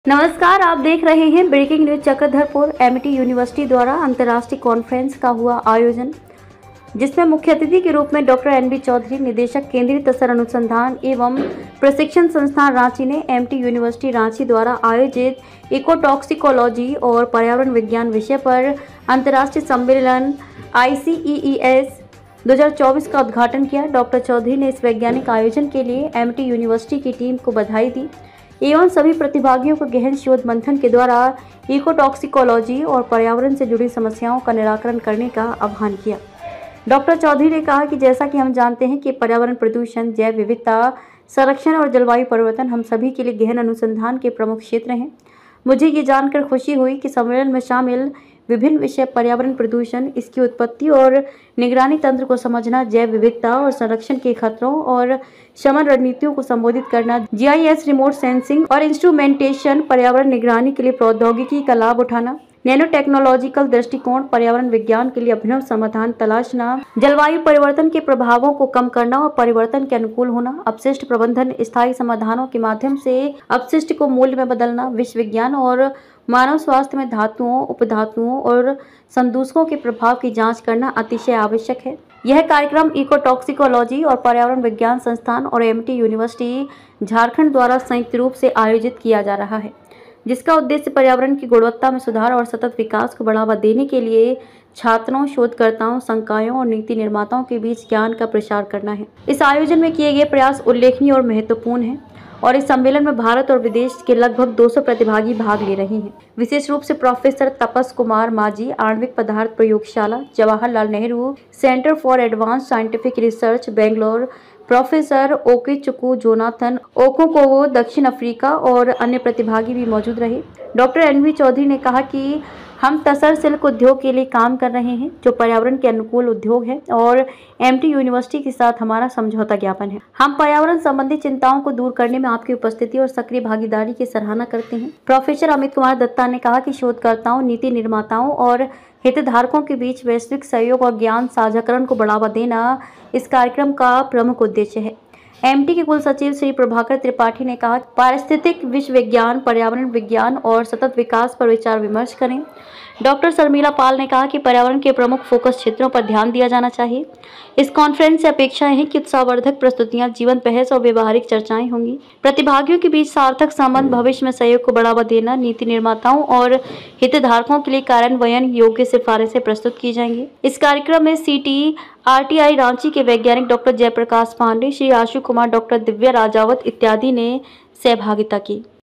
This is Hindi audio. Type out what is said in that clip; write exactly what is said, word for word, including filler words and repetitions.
नमस्कार, आप देख रहे हैं breaking news. Chakradharpur MT university द्वारा अंतर्राष्ट्रीय कॉन्फ्रेंस का हुआ आयोजन, जिसमें मुख्य अतिथि के रूप में डॉक्टर एन बी चौधरी, निदेशक केंद्रीय तसर अनुसंधान एवं प्रशिक्षण संस्थान रांची ने एमटी यूनिवर्सिटी रांची द्वारा आयोजित इकोटॉक्सिकोलॉजी और पर्यावरण विज्ञान विषय पर अंतर्राष्ट्रीय सम्मेलन आई सी ई ई एस दो हज़ार चौबीस का उद्घाटन किया। डॉक्टर चौधरी ने इस वैज्ञानिक आयोजन के लिए एमटी यूनिवर्सिटी की टीम को बधाई दी एवं सभी प्रतिभागियों को गहन शोध मंथन के द्वारा इकोटॉक्सिकोलॉजी और पर्यावरण से जुड़ी समस्याओं का निराकरण करने का आह्वान किया। डॉक्टर चौधरी ने कहा कि जैसा कि हम जानते हैं कि पर्यावरण प्रदूषण, जैव विविधता संरक्षण और जलवायु परिवर्तन हम सभी के लिए गहन अनुसंधान के प्रमुख क्षेत्र हैं। मुझे ये जानकर खुशी हुई कि सम्मेलन में शामिल विभिन्न विषय पर्यावरण प्रदूषण, इसकी उत्पत्ति और निगरानी तंत्र को समझना, जैव विविधता और संरक्षण के खतरों और शमन रणनीतियों को संबोधित करना, G I S, remote sensing और इंस्ट्रूमेंटेशन, पर्यावरण निगरानी के लिए प्रौद्योगिकी का लाभ उठाना, नैनो टेक्नोलॉजिकल दृष्टिकोण, पर्यावरण विज्ञान के लिए अभिनव समाधान तलाशना, जलवायु परिवर्तन के प्रभावों को कम करना और परिवर्तन के अनुकूल होना, अपशिष्ट प्रबंधन, स्थायी समाधानों के माध्यम से अपशिष्ट को मूल्य में बदलना, विश्व विज्ञान और मानव स्वास्थ्य में धातुओं, उपधातुओं और संदूषकों के प्रभाव की जांच करना अतिशय आवश्यक है। यह कार्यक्रम इकोटॉक्सिकोलॉजी और पर्यावरण विज्ञान संस्थान और एमटी यूनिवर्सिटी झारखंड द्वारा संयुक्त रूप से आयोजित किया जा रहा है, जिसका उद्देश्य पर्यावरण की गुणवत्ता में सुधार और सतत विकास को बढ़ावा देने के लिए छात्रों, शोधकर्ताओं, संकायों और नीति निर्माताओं के बीच ज्ञान का प्रसार करना है। इस आयोजन में किए गए प्रयास उल्लेखनीय और महत्वपूर्ण हैं और इस सम्मेलन में भारत और विदेश के लगभग दो सौ प्रतिभागी भाग ले रहे हैं। विशेष रूप से प्रोफेसर तपस कुमार माझी, आणविक पदार्थ प्रयोगशाला, Jawaharlal Nehru centre for advance scientific research, Bangalore, professor Okechukwu Jonathan Okokowo, दक्षिण अफ्रीका और अन्य प्रतिभागी भी मौजूद रहे। डॉक्टर एन बी चौधरी ने कहा कि हम तसर सिल्क उद्योग के लिए काम कर रहे हैं, जो पर्यावरण के अनुकूल उद्योग है, और एमटी यूनिवर्सिटी के साथ हमारा समझौता ज्ञापन है। हम पर्यावरण संबंधी चिंताओं को दूर करने में आपकी उपस्थिति और सक्रिय भागीदारी की सराहना करते हैं। प्रोफेसर अमित कुमार दत्ता ने कहा कि शोधकर्ताओं, नीति निर्माताओं और हितधारकों के बीच वैश्विक सहयोग और ज्ञान साझाकरण को बढ़ावा देना इस कार्यक्रम का प्रमुख उद्देश्य है। एमटी के कुल सचिव श्री प्रभाकर त्रिपाठी ने कहा, पारिस्थितिक विश्व विज्ञान, पर्यावरण विज्ञान और सतत विकास पर विचार विमर्श करें। डॉक्टर शर्मिला पाल ने कहा कि पर्यावरण के प्रमुख फोकस क्षेत्रों पर ध्यान दिया जाना चाहिए। इस कॉन्फ्रेंस से अपेक्षाएं हैं कि उत्साहवर्धक प्रस्तुतियां, जीवंत बहस और व्यवहारिक चर्चाएं होंगी। प्रतिभागियों के बीच सार्थक संबंध, भविष्य में सहयोग को बढ़ावा देना, नीति निर्माताओं और हितधारकों के लिए कार्यान्वयन योग्य सिफारिशें प्रस्तुत की जाएंगी। इस कार्यक्रम में C T R T I Ranchi के वैज्ञानिक डॉक्टर जयप्रकाश पांडे, श्री आशु कुमार, डॉक्टर दिव्या राजावत इत्यादि ने सहभागिता की।